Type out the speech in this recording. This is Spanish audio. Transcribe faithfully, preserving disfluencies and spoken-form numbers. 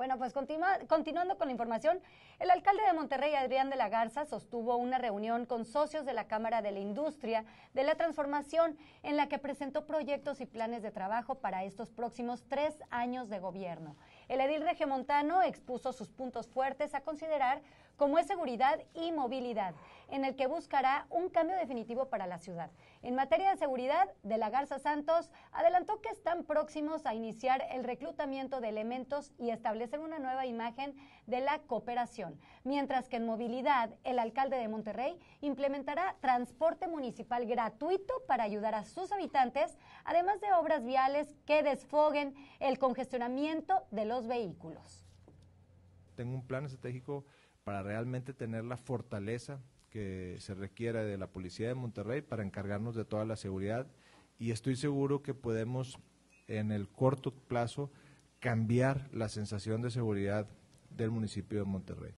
Bueno, pues continua, continuando con la información, el alcalde de Monterrey, Adrián de la Garza, sostuvo una reunión con socios de la Cámara de la Industria de la Transformación, en la que presentó proyectos y planes de trabajo para estos próximos tres años de gobierno. El edil regiomontano expuso sus puntos fuertes a considerar, como es seguridad y movilidad, en el que buscará un cambio definitivo para la ciudad. En materia de seguridad, de la Garza Santos adelantó que están próximos a iniciar el reclutamiento de elementos y establecer una nueva imagen de la cooperación, mientras que en movilidad, el alcalde de Monterrey implementará transporte municipal gratuito para ayudar a sus habitantes, además de obras viales que desfoguen el congestionamiento de los vehículos. Tengo un plan estratégico para realmente tener la fortaleza que se requiere de la Policía de Monterrey para encargarnos de toda la seguridad, y estoy seguro que podemos en el corto plazo cambiar la sensación de seguridad del municipio de Monterrey.